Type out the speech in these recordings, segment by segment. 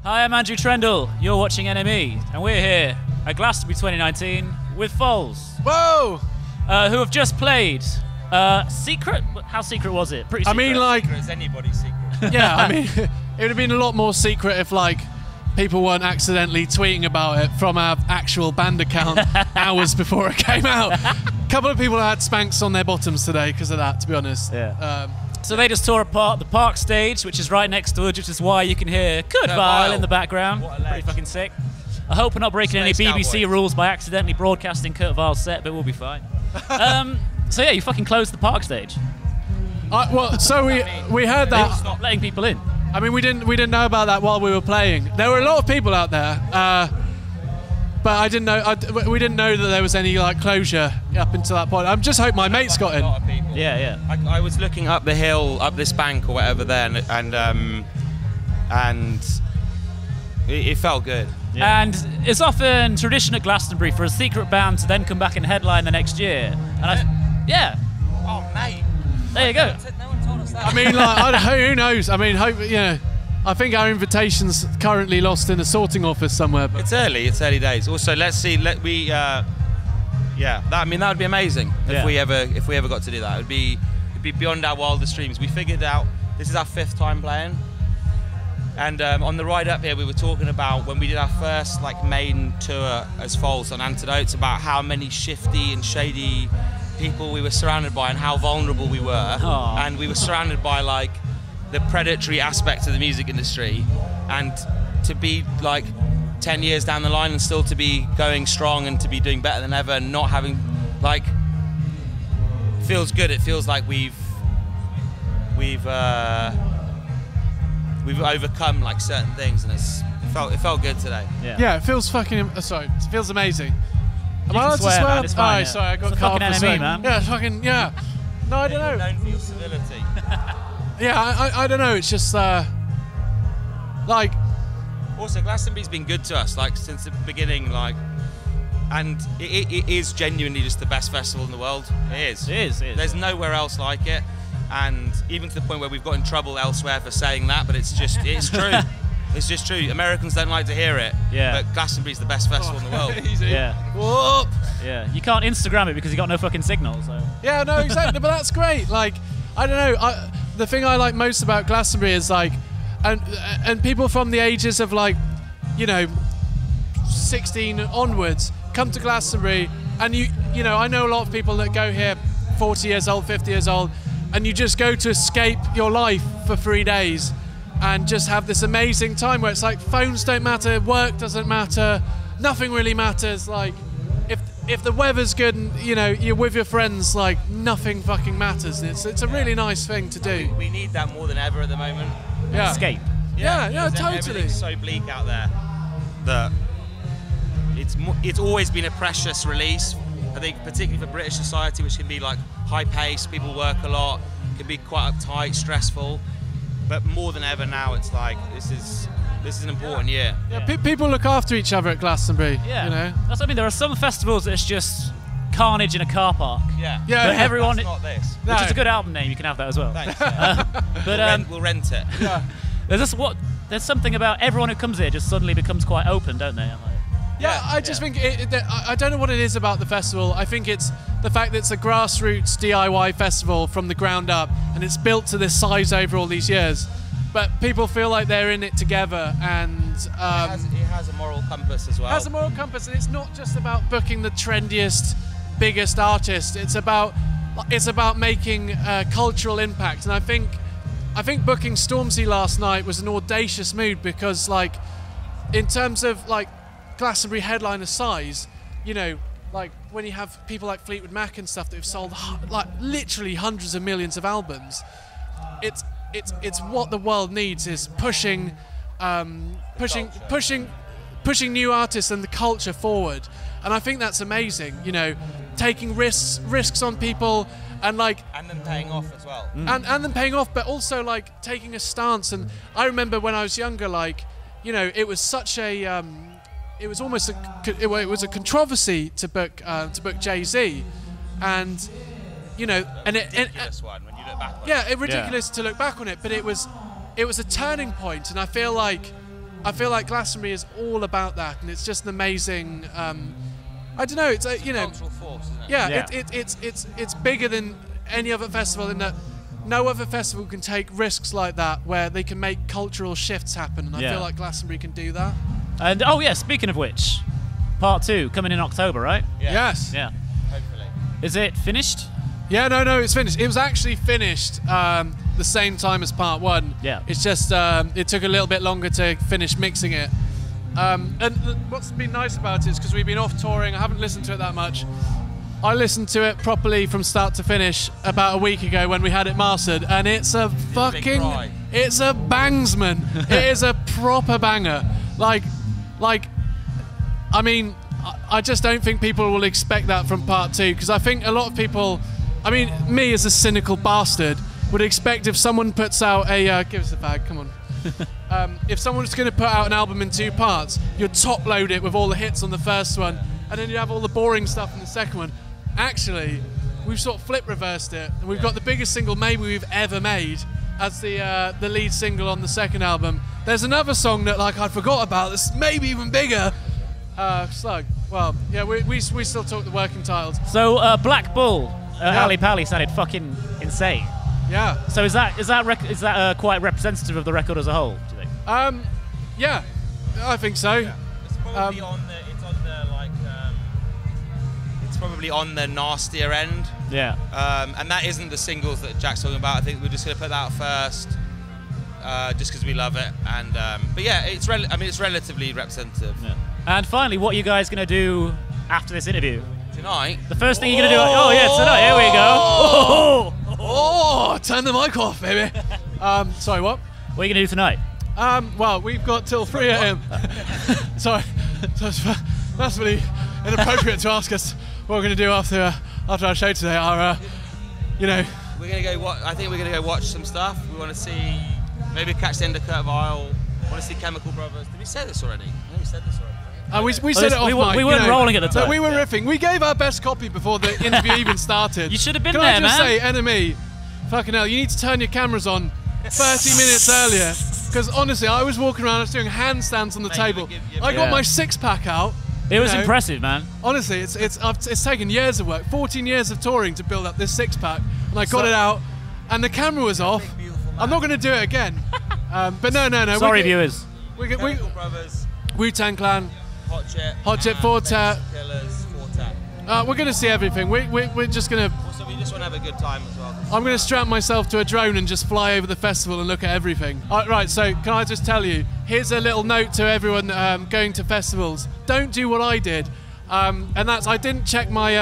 Hi, I'm Andrew Trendle. You're watching NME, and we're here at Glastonbury 2019 with Foals. Whoa! Who have just played Secret? How secret was it? Pretty secret. I mean, like, Secret is anybody's secret. yeah, I mean, it would have been a lot more secret if, like, people weren't accidentally tweeting about it from our actual band account hours before it came out. A couple of people had Spanx on their bottoms today because of that, to be honest. Yeah. So they just tore apart the park stage, which is right next to us, which is why you can hear Kurt Weill in the background. What a Pretty fucking sick. I hope we're not breaking any BBC rules by accidentally broadcasting Kurt Weill's set, but we'll be fine. So yeah, you fucking closed the park stage. Well, so we heard that. Stop letting people in. I mean, we didn't know about that while we were playing. There were a lot of people out there, but I didn't know. We didn't know that there was any like closure up until that point. I just hope my mates got in. A lot of people. Yeah. I was looking up the hill, up this bank or whatever there, and it felt good. Yeah. And it's often tradition at Glastonbury for a secret band to then come back and headline the next year. And yeah. Oh mate. There you go. No one told us that. I mean, like, who knows? I mean, I think our invitation's currently lost in a sorting office somewhere. But It's early days. Also, let's see. That would be amazing if we ever got to do that. It'd be beyond our wildest dreams. We figured out this is our 5th time playing, and on the ride up here, we were talking about when we did our first like main tour as Foals on Antidotes, about how many shifty and shady people we were surrounded by and how vulnerable we were. Aww. And we were surrounded by like the predatory aspect of the music industry, and to be like 10 years down the line and still to be going strong and to be doing better than ever and not having like feels good. It feels like we've overcome like certain things, and it felt good today. yeah, it feels fucking. Sorry, it feels amazing. Am I allowed to swear, swear? man, it's fine, Oh, sorry, I got it's a cut off fucking for enemy, saying. man. Yeah, fucking yeah. No, I don't know. Known for your civility. Yeah, I don't know. It's just like. Also, Glastonbury's been good to us like since the beginning, like, and it is genuinely just the best festival in the world. It is. It is. There's nowhere else like it, and even to the point where we've got in trouble elsewhere for saying that, but it's true. It's just true. Americans don't like to hear it, Yeah. but Glastonbury's the best festival in the world. Easy. Yeah. Whoop. Yeah. You can't Instagram it because you got no fucking signal. So. Yeah, no, exactly. But that's great. Like, I don't know. The thing I like most about Glastonbury is like, and people from the ages of like, 16 onwards come to Glastonbury, and I know a lot of people that go here 40 years old, 50 years old, and you just go to escape your life for 3 days and just have this amazing time where it's like phones don't matter, work doesn't matter, nothing really matters. Like, if the weather's good and you're with your friends, like nothing fucking matters. It's a really nice thing to do. We need that more than ever at the moment. Yeah. Escape. Yeah, because totally. Everything's so bleak out there that it's always been a precious release. I think particularly for British society, which can be like high paced, people work a lot, can be quite uptight, stressful. But more than ever now, it's like this is an important year. Yeah, people look after each other at Glastonbury. Yeah. That's what I mean. There are some festivals that's just carnage in a car park. Yeah. But everyone, That's not this. which is a good album name. You can have that as well. Thanks. Yeah. But We'll rent it. Yeah. There's something about everyone who comes here just suddenly becomes quite open, don't they? I'm like, Yeah, I just think I don't know what it is about the festival. I think it's the fact that it's a grassroots DIY festival from the ground up, and it's built to this size over all these years. But people feel like they're in it together, and It has a moral compass as well. has a moral compass, and it's not just about booking the trendiest, biggest artist. It's about making a cultural impact, and I think booking Stormzy last night was an audacious move because, like, in terms of like Glastonbury headliner size, like when you have people like Fleetwood Mac and stuff that have sold like literally hundreds of millions of albums, it's what the world needs is pushing new artists and the culture forward, and I think that's amazing. Taking risks on people. And them paying off as well. And them paying off, but also like taking a stance. And I remember when I was younger, like, it was such a, it was almost it was a controversy to book Jay-Z, and and it Ridiculous one when you look back on it. yeah, ridiculous to look back on it, but it was a turning point, and I feel like I feel like Glastonbury is all about that, and it's just an amazing. I don't know. It's a, you know, cultural force, isn't it? yeah. It's bigger than any other festival in that no other festival can take risks like that where they can make cultural shifts happen, and I feel like Glastonbury can do that. And oh yeah, speaking of which, part 2 coming in October, right? Yeah. Yes. Yeah. Hopefully. Is it finished? Yeah, no, it's finished. It was actually finished the same time as part 1. Yeah. It's just it took a little bit longer to finish mixing it. And what's been nice about it is because we've been off touring, I haven't listened to it that much. I listened to it properly from start to finish about a week ago when we had it mastered, and it's a fucking, it's a bangsman. It is a proper banger. Like, I mean, I just don't think people will expect that from part 2, because I think a lot of people, I mean, me as a cynical bastard, would expect if someone puts out a, give us a bag, come on. If someone's going to put out an album in 2 parts, you'd top load it with all the hits on the first one, and then you'd have all the boring stuff in the second one. Actually, we've sort of flip reversed it, and we've got the biggest single maybe we've ever made as the lead single on the second album. There's another song that like I forgot about that's maybe even bigger. Slug. Well, yeah, we still talk the working titles. So Black Bull, Ali Pally sounded fucking insane. Yeah. So is that quite representative of the record as a whole? Do you think? Yeah, I think so. Yeah. It's probably it's probably on the nastier end. Yeah. And that isn't the singles that Jack's talking about. I think we're just going to put that out first, just because we love it. And but yeah, it's relatively representative. Yeah. And finally, what are you guys going to do after this interview? Tonight. The first thing you're going to do. Oh yeah, tonight. Here we go. Oh, turn the mic off, baby. Sorry, what? What are you going to do tonight? Well, we've got till 3 a.m. Sorry, that's really inappropriate to ask us what we're going to do after our show today. You know, we're going to go. I think we're going to go watch some stuff. We want to see, maybe catch the end of Kurt Vile. Want to see Chemical Brothers. Did we say this already? No, we said this already. We said it off mic. We weren't rolling at the time. We were riffing. We gave our best copy before the interview even started. You should have been there, man. Can I just say, NME, fucking hell, you need to turn your cameras on 30 minutes earlier. Because honestly, I was walking around, I was doing handstands on the table. I got my 6-pack out. It was impressive, man. Honestly, it's taken years of work, 14 years of touring to build up this 6-pack, and I got it out, and the camera was off. I'm not going to do it again. But no. Sorry, viewers. Chemical Brothers, Wu-Tang Clan, Hot Chip Fortet. Killers, Fortet. We're going to see everything. We're just going to. Also, we just want to have a good time as well. I'm going to strap myself to a drone and just fly over the festival and look at everything. Right, so can I just tell you, here's a little note to everyone going to festivals. Don't do what I did. And that's, I didn't check my...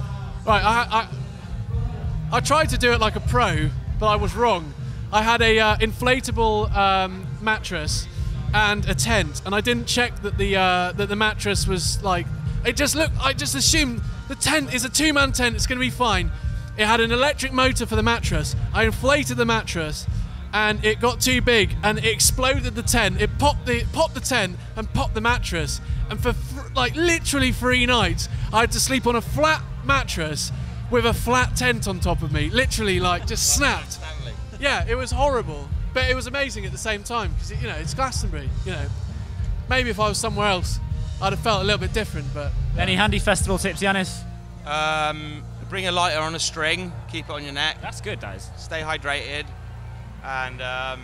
I tried to do it like a pro, but I was wrong. I had a inflatable mattress and a tent, and I didn't check that the mattress was like... I just assumed the tent is a 2-man tent, it's going to be fine. It had an electric motor for the mattress. I inflated the mattress, and it got too big, and it exploded the tent. It popped the tent and popped the mattress. And for like literally 3 nights, I had to sleep on a flat mattress with a flat tent on top of me. Literally, like just snapped. Yeah, it was horrible, but it was amazing at the same time because you know it's Glastonbury. You know, maybe if I was somewhere else, I'd have felt a little bit different. But any handy festival tips, Yannis? Bring a lighter on a string, keep it on your neck. That's good, guys. Stay hydrated, and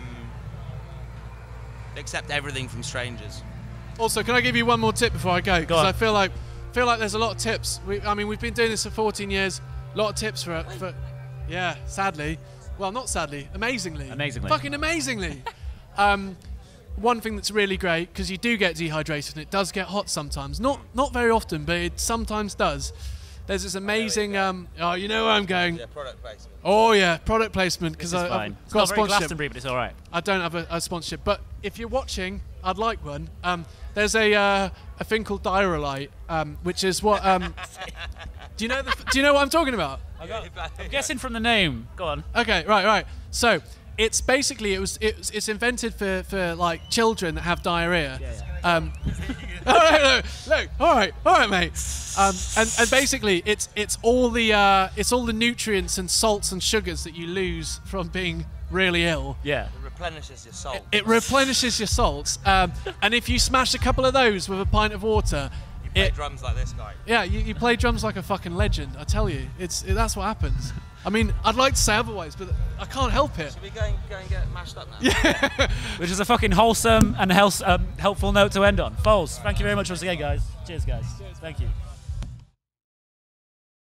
accept everything from strangers. Also, can I give you one more tip before I go? Because I feel like there's a lot of tips. We've been doing this for 14 years. A lot of tips for yeah, sadly. Well, not sadly, amazingly. Amazingly. Fucking amazingly. One thing that's really great, because you do get dehydrated and it does get hot sometimes. Not very often, but it sometimes does. There's this amazing, oh, you know where I'm going. Yeah, product placement. Oh yeah, product placement, because I've got it's not a very sponsorship. Glastonbury, but it's all right. I don't have a sponsorship, but if you're watching, I'd like one. There's a thing called Diarrhelite, which is what. Do you know what I'm talking about? I'm guessing from the name. Go on. Okay, right. So it's basically it's invented for like children that have diarrhea. Yeah. All right, mate. And basically it's all the nutrients and salts and sugars that you lose from being really ill. Yeah. replenishes your salt. It replenishes your salts, and if you smash a couple of those with a pint of water, you play drums like this guy. Yeah, you play drums like a fucking legend. I tell you, that's what happens. I mean, I'd like to say otherwise, but I can't help it. Should we go and get mashed up now? Yeah. Which is a fucking wholesome and helpful note to end on. Foals, thank you very much once again, guys. Cheers, guys. Thank you.